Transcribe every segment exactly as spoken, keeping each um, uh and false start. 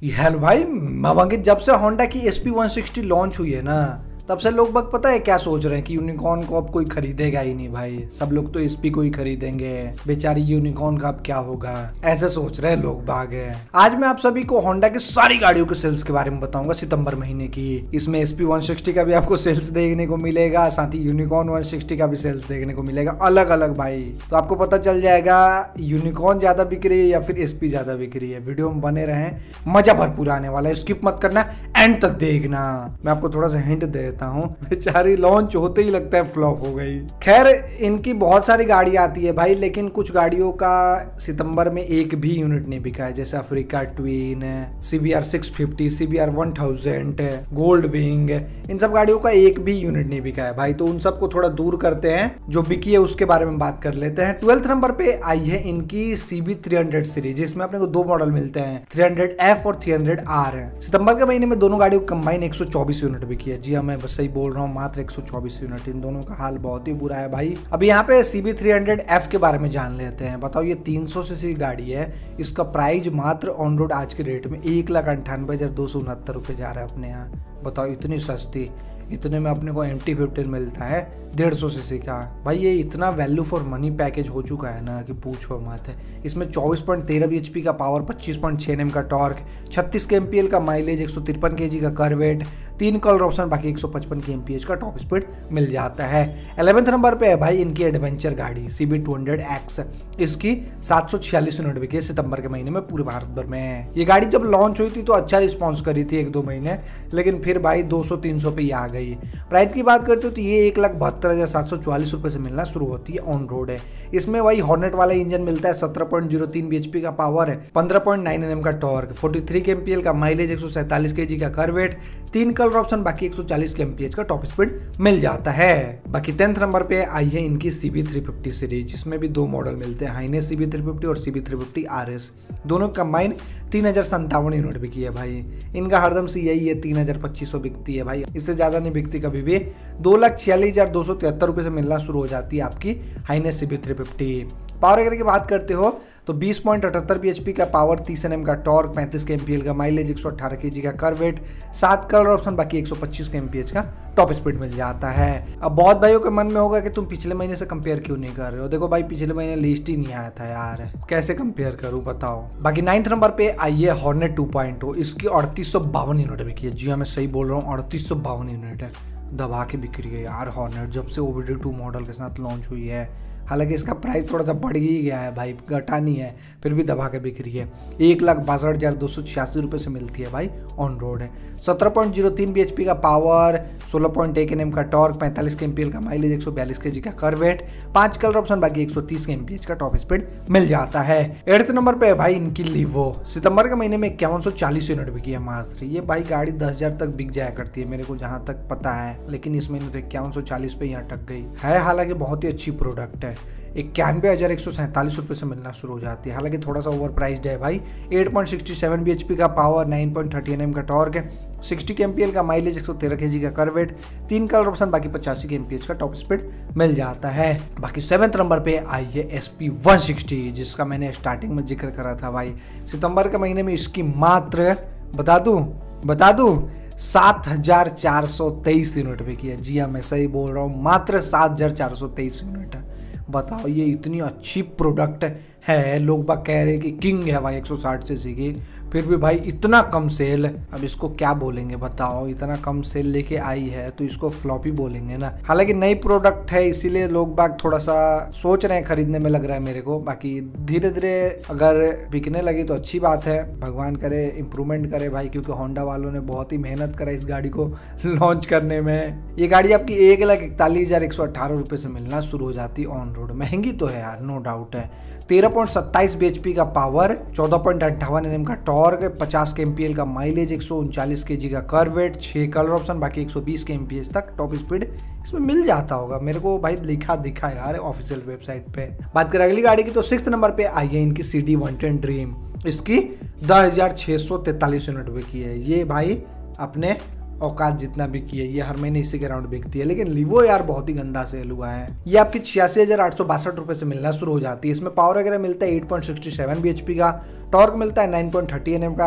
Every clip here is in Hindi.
हेलो भाई, मैं जब से होंडा की S P one sixty launch हुई है ना, तब से लोग बाग पता है क्या सोच रहे हैं कि यूनिकॉर्न को अब कोई खरीदेगा ही नहीं भाई। सब लोग तो एसपी को ही खरीदेंगे, बेचारी यूनिकॉर्न का अब क्या होगा, ऐसे सोच रहे हैं लोग बाग है। आज मैं आप सभी को होंडा की सारी गाड़ियों के सेल्स के बारे में बताऊंगा सितंबर महीने की। इसमें एसपी वन सिक्सटी का भी आपको सेल्स देखने को मिलेगा, साथ ही यूनिकॉर्न वन सिक्सटी का भी सेल्स देखने को मिलेगा अलग अलग भाई। तो आपको पता चल जाएगा यूनिकॉर्न ज्यादा बिक रही है या फिर एसपी ज्यादा बिक रही है। वीडियो में बने रहे, मजा भरपूर आने वाला है, स्किप मत करना, एंड तक देखना। मैं आपको थोड़ा सा हिंट दे हूँ, बेचारी लॉन्च होते ही लगता है फ्लॉप हो गई। खैर इनकी बहुत सारी गाड़ी आती है भाई, लेकिन कुछ गाड़ियों का सितंबर में एक भी यूनिट नहीं बिका है, जैसे Africa twin, CBR six fifty, CBR one thousand, gold wing, इन सब गाड़ियों का एक भी यूनिट नहीं बिका है भाई। तो उन सबको थोड़ा दूर करते हैं, जो बिकी है उसके बारे में बात कर लेते हैं। ट्वेल्थ नंबर पे आई है इनकी सीबी थ्री हंड्रेड सीरीज, जिसमें अपने को दो मॉडल मिलते हैं, थ्री हंड्रेड एफ और थ्री हंड्रेड आर। सितंबर के महीने में दोनों गाड़ियों कंबाइन एक सौ चौबीस यूनिट बिकी है। जी हाँ, मैं बस सही बोल रहा हूँ, मात्र एक सौ चौबीस यूनिट। इन दोनों का हाल बहुत ही बुरा है भाई। अभी यहाँ पे सीबी थ्री हंड्रेड एफ के बारे में जान लेते हैं। बताओ, ये तीन सौ सीसी गाड़ी है, इसका प्राइस मात्र ऑन रोड आज के रेट में एक लाख अंठानवे हजार दो सौ उनहत्तर रुपये जा रहा है अपने यहाँ। बताओ, इतनी सस्ती, इतने में अपने को एम टी फिफ्टीन मिलता है डेढ़ सौ सीसी का। भाई ये इतना वैल्यू फॉर मनी पैकेज हो चुका है ना कि पूछो मत है। इसमें चौबीस पॉइंट तेरह बी एच पी का पावर, पच्चीस पॉइंट छह एन एम का टॉर्क, छत्तीस के एम पी एल का माइलेज, एक सौ तिरपन के जी का कर्वेट, तीन कलर ऑप्शन, बाकी एक सौ पचपन के एम पी एच का टॉप स्पीड मिल जाता है। इलेवेंथ नंबर पे है भाई इनकी एडवेंचर गाड़ी सीबी टू हंड्रेड एक्स। इसकी सात सौ छियालीस यूनिट बिकी सितंबर के महीने में पूरे भारत भर में। ये गाड़ी जब लॉन्च हुई थी तो अच्छा रिस्पॉन्स करी थी एक दो महीने, लेकिन फिर भाई दो सौ तीन सौ पे ही आ गई। प्राइस की बात करते हो तो ये एक लाख बहत्तर हजार सात सौ चौवालीस रुपए से मिलना शुरू होती है, ऑन रोड है। इसमें वही हॉर्नेट वाला इंजन मिलता है, सत्रह पॉइंट जीरो तीन बी एच पी का पावर है, पंद्रह पॉइंट नाइन एन एम का टॉर्क, तैंतालीस के एम पी एल का माइलेज, एक सौ सैंतालीस के जी का कर्वेट, तीन कलर ऑप्शन, बाकी एक सौ चालीस के एम पी एच का टॉप स्पीड मिल जाता है। बाकी टेंथ नंबर पे आई है इनकी सीबी थ्री फिफ्टी सीरीज, जिसमें भी दो मॉडल मिलते हैं, हाइनेस सीबी थ्री फिफ्टी और CB three fifty R S. दोनों कंबाइन तीन हजार संतावन यूनिट बिकी है भाई। इनका हरदम से यही है, तीन हजार पच्चीस सौ बिकती है भाई, इससे ज्यादा नहीं बिकती कभी भी। दो लाख छियालीस हजार दो सौ तिहत्तर रुपए से मिलना शुरू हो जाती है आपकी highness CB three fifty. Power वगैरह की बात करते हो तो बीस पॉइंट अठहत्तर बी एच पी का पावर, तीस एन एम का टॉर्क, पैंतीस के एम पी एल का माइलेज, एक सौ अठारह के जी का कर्वेट, सात कलर ऑप्शन, बाकी एक सौ पच्चीस के एम पी एच का टॉप स्पीड मिल जाता है। अब बहुत भाइयों के मन में होगा कि तुम पिछले महीने से कंपेयर क्यों नहीं कर रहे हो। देखो भाई, पिछले महीने लिस्ट ही नहीं आया था यार, कैसे कंपेयर करूं बताओ। बाकी नाइन्थ नंबर पे आई है हॉर्नेट टू पॉइंट ओ। इसकी अड़तीस सौ बावन यूनिट बिकी है। जी हाँ, मैं सही बोल रहा हूँ, अड़तीस सौ बावन यूनिट है। दबा के बिक्री है यार हॉर्नेट, जब से ओबीडी टू मॉडल के साथ लॉन्च हुई है। हालांकि इसका प्राइस थोड़ा सा बढ़ ही गया है भाई, घटा नहीं है, फिर भी दबा के बिक रही है। एक लाख बासठ हजार दो सौ छियासी रुपये से मिलती है भाई, ऑन रोड है। सत्रह पॉइंट जीरो तीन बी एच पी का पावर, सोलह पॉइंट एक एन एम का टॉर्क, पैंतालीस के एम पी एल का माइलेज, एक सौ बयालीस के जी का कर्वेट, पांच कलर ऑप्शन, बाकी एक सौ तीस के एम पी एच का टॉप स्पीड मिल जाता है। एट्थ नंबर पे है भाई इनकी लीवो। सितंबर के महीने में इक्यावन सौ चालीस यूनिट बिकी है मात्र। ये भाई गाड़ी दस हजार तक बिक जाया करती है मेरे को जहाँ तक पता है, लेकिन इस महीने तो इक्यावन सौ चालीस पे यहाँ अटक गई है। हालांकि बहुत ही अच्छी प्रोडक्ट है, इक्यानवे हजार एक सौ सैंतालीस रुपये से मिलना शुरू हो जाती है। हालांकि थोड़ा सा ओवर प्राइस्ड है भाई। Eight point six seven B H P का power, nine point thirty N M का टॉर्क है, साठ के एम पी एल का माइलेज, एक सौ तेरह के जी का कर्वेट, तीन कलर ऑप्शन, बाकी पचासी के एम पी एच का टॉप स्पीड मिल जाता है। बाकी सेवेंथ नंबर पे आई है एस पी वन सिक्सटी, जिसका मैंने स्टार्टिंग में जिक्र करा था भाई। सितंबर के महीने में इसकी मात्र बता दूं बता दूं सात हजार चार सौ तेईस यूनिट बिकी है। जी हाँ, मैं सही बोल रहा हूँ, मात्र सात हजार चार सौ तेईस यूनिट है। बताओ, ये इतनी अच्छी प्रोडक्ट है। लोग बाग कह रहे हैं कि किंग है भाई एक सौ साठ सीसी की, फिर भी भाई इतना कम सेल। अब इसको क्या बोलेंगे बताओ, इतना कम सेल लेके आई है तो इसको फ्लॉपी बोलेंगे ना। हालांकि नई प्रोडक्ट है, इसीलिए लोग बाग थोड़ा सा सोच रहे हैं खरीदने में, लग रहा है मेरे को। बाकी धीरे धीरे अगर बिकने लगी तो अच्छी बात है, भगवान करे इम्प्रूवमेंट करे भाई, क्योंकि होंडा वालों ने बहुत ही मेहनत करा इस गाड़ी को लॉन्च करने में। ये गाड़ी आपकी एक लाख इकतालीस हजार एक सौ अठारह रुपये से मिलना शुरू हो जाती ऑन रोड। महंगी तो है यार, नो डाउट है। तेरह पॉइंट सत्ताईस बी एच पी का पावर, चौदह पॉइंट अंठावन एन एम का टॉर्क, पचास के एम पी एल का माइलेज, एक सौ उनचालीस के जी का कर्वेट, छह कलर ऑप्शन, बाकी एक सौ बीस के एम पी एच तक टॉप स्पीड इसमें मिल जाता होगा। मेरे को भाई लिखा दिखा यार ऑफिशियल वेबसाइट पे। बात करें अगली गाड़ी की तो सिक्स्थ नंबर पे आई है इनकी C D one ten dream. इसकी दस हजार छह सौ तैतालीस यूनिट बिकी है। ये भाई अपने औकात जितना भी की है, ये हर महीने इसी के अराउंड बिकती है। लेकिन लिवो यार बहुत ही गंदा सेल हुआ है। ये आपकी छियासी हजार आठ सौ बासठ रुपए से मिलना शुरू हो जाती है। इसमें पावर वगैरह मिलता है eight point six seven B H P का, टॉर्क मिलता है nine point thirty N M का,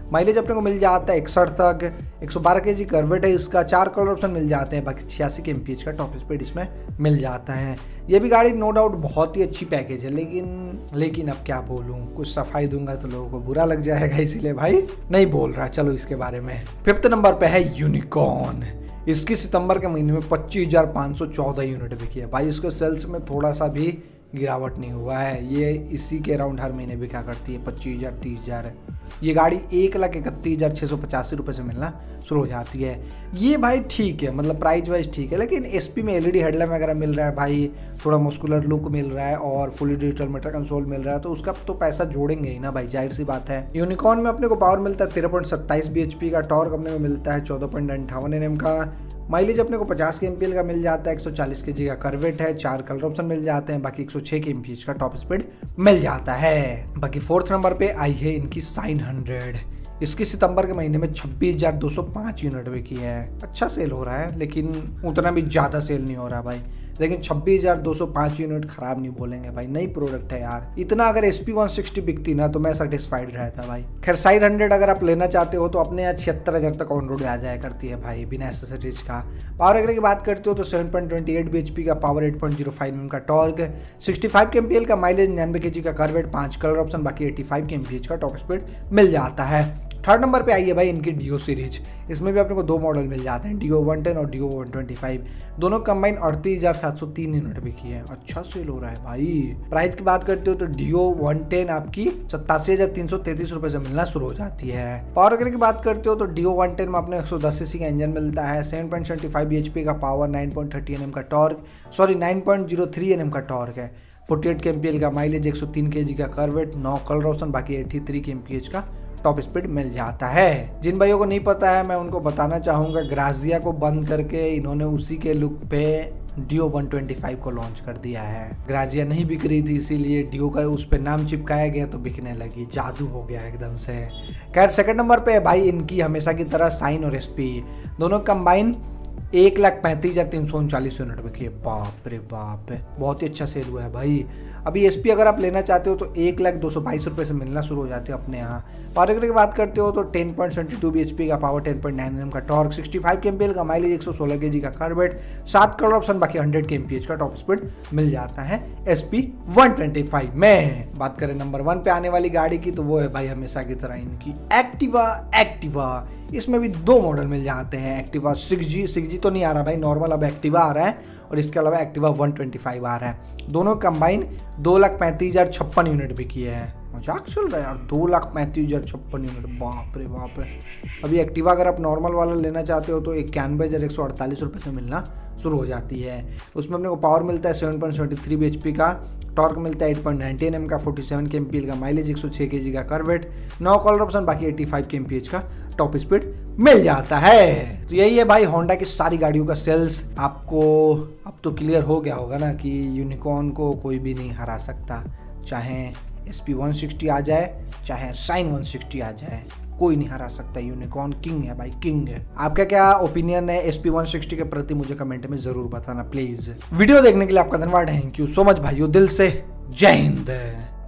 माइलेज अपने को मिल जाता है इकसठ तक, एक सौ बारह के जी कर्वेट है इसका, चार कलर ऑप्शन मिल जाते हैं, बाकी छियासी के एमपीएच का टॉप स्पीड इसमें मिल जाता है। ये भी गाड़ी नो डाउट बहुत ही अच्छी पैकेज है, लेकिन लेकिन अब क्या बोलूँ, कुछ सफाई दूंगा तो लोगों को बुरा लग जाएगा, इसीलिए भाई नहीं बोल रहा। चलो इसके बारे में। फिफ्थ नंबर पे है यूनिकॉर्न। इसकी सितंबर के महीने में पच्चीस हजार पाँच सौ चौदह यूनिट बिकी है भाई। इसके सेल्स में थोड़ा सा भी गिरावट नहीं हुआ है, ये इसी के अराउंड हर महीने बिका करती है, पच्चीस हजार तीस हजार। ये गाड़ी एक लाख इकतीस हजार छः सौ पचासी रुपये से मिलना शुरू हो जाती है। ये भाई ठीक है, मतलब प्राइस वाइज ठीक है, लेकिन एसपी में एलईडी हेडलैम्प वगैरह मिल रहा है भाई, थोड़ा मस्कुलर लुक मिल रहा है और फुली डिजिटल मीटर कंसोल मिल रहा है, तो उसका तो पैसा जोड़ेंगे ही ना भाई, जाहिर सी बात है। यूनिकॉर्न में अपने को पावर मिलता है तेरह पॉइंट सत्ताईस बी एच पी का, टॉर्क अपने को मिलता है चौदह पॉइंट अंठावन एन एम का, माइलेज अपने को पचास के एमपीएल का मिल जाता है, एक सौ चालीस के जी का कर्वेट है, चार कलर ऑप्शन मिल जाते हैं, बाकी एक सौ छह के एमपीएच का टॉप स्पीड मिल जाता है। बाकी फोर्थ नंबर पे आई है इनकी साइन हंड्रेड। इसकी सितंबर के महीने में छब्बीस हजार दो सौ पाँच यूनिट बिकी है। अच्छा सेल हो रहा है, लेकिन उतना भी ज़्यादा सेल नहीं हो रहा भाई, लेकिन छब्बीस हजार दो सौ पाँच यूनिट खराब नहीं बोलेंगे भाई, नई प्रोडक्ट है यार। इतना अगर एस पी वन सिक्सटी बिकती ना तो मैं सेटिस्फाइड रहता भाई। खैर साइन हंड्रेड अगर आप लेना चाहते हो तो अपने यहाँ छिहत्तर हजार तक ऑन रोड आ जाया करती है भाई, बिना एसेसरीज का। पावर वगैरह की बात करते हो तो seven point two eight B H P का power, eight point zero five M का torque, sixty five K MPL का माइलेज, निन्यानवे के जी का कर्वेट, पांच कलर ऑप्शन, बाकी एटी फाइव के एमपीएच का टॉप स्पीड मिल जाता है। थर्ड नंबर पे आई है भाई इनकी डियो सीरीज। इसमें भी अपने को दो मॉडल मिल जाते हैं, डियो वन टेन और डियो वन ट्वेंटी फाइव। दोनों कंबाइन अड़तीस हजार सात सौ तीन यूनिट बिकी है। अच्छा सेल हो रहा है भाई। प्राइस की बात करते हो तो डियो वन टेन आपकी सत्तासी हजार तीन सौ तैतीस रुपए से मिलना शुरू हो जाती है। पावर वगैरह की बात करते हो तो डियो वन टेन में अपने एक सौ दस सीसी का इंजन मिलता है, seven point seventy five B H P का power, nine point thirty N M का torque, sorry nine point zero three N M का टॉर्क है, अड़तालीस के एमपीएल का माइलेज, एक सौ तीन के जी का कर्वेट, नौ कलर ऑप्शन, बाकी तिरासी के एमपीएच का टॉप स्पीड मिल जाता है। जिन भाइयों को नहीं पता है मैं उनको बताना चाहूंगा, ग्राजिया को बंद करके इन्होंने उसी के लुक पे डियो वन ट्वेंटी फाइव को लॉन्च कर दिया है। ग्राजिया नहीं बिक रही थी, इसीलिए डियो का उस पे नाम चिपकाया गया तो बिकने लगी, जादू हो गया एकदम से। खैर सेकंड नंबर पे भाई इनकी हमेशा की तरह साइन और एसपी, दोनों कंबाइन एक लाख पैंतीस हजार तीन सौ उनचालीस यूनिट बिकी है। बाप रे बाप, बहुत ही अच्छा सेल हुआ है भाई। अभी एसपी अगर आप लेना चाहते हो तो एक लाख दो सौ बाईस रुपये से मिलना शुरू हो जाती है अपने यहाँ। पावर की बात करते हो तो ten point seventy two B H P का power, ten point nine N M का torque, sixty five K MPL का माइलेज, एक सौ सोलह के जी का कार्बेट, सात कलर ऑप्शन, बाकी हंड्रेड के एमपीएच का टॉप स्पीड मिल जाता है एसपी वन ट्वेंटी फाइव में। बात करें नंबर वन पे आने वाली गाड़ी की तो वो है भाई हमेशा की तरह इनकी एक्टिवा। एक्टिवा इसमें भी दो मॉडल मिल जाते हैं, Activa six G, six G तो नहीं आ रहा भाई, नॉर्मल अब एक्टिवा आ रहा है, और इसके अलावा एक्टिवा वन ट्वेंटी फाइव आ रहा है। दोनों कंबाइन दो लाख पैंतीस हजार छप्पन यूनिट बिकी है। मजाक चल रहा है यार, दो लाख पैंतीस हजार छप्पन यूनिट, बाप रे बाप रे। अभी एक्टिवा अगर आप नॉर्मल वाला लेना चाहते हो तो इक्यानवे हजार एक सौ अड़तालीस रुपये से मिलना शुरू हो जाती है। उसमें अपने को पावर मिलता है seven point seventy three B H P का, टॉर्क मिलता है eight point ninety N M का, फोर्टी सेवन के एमपीएल का माइलेज, एक सौ छह के जी का कर्वेट, नौ कलर ऑप्शन, बाकी एटी फाइव के एमपीएच का टॉप स्पीड मिल जाता है। तो यही है भाई होंडा की सारी गाड़ियों का सेल्स। आपको अब तो क्लियर हो गया होगा ना कि यूनिकॉर्न को कोई भी नहीं हरा सकता, चाहे एस पी वन सिक्सटी आ जाए, चाहे साइन वन सिक्सटी आ जाए, कोई नहीं हरा सकता। यूनिकॉर्न किंग है भाई, किंग है। आपका क्या ओपिनियन है एस पी वन सिक्सटी के प्रति मुझे कमेंट में जरूर बताना प्लीज। वीडियो देखने के लिए आपका धन्यवाद, थैंक यू सो मच भाइयों, दिल से जय हिंद।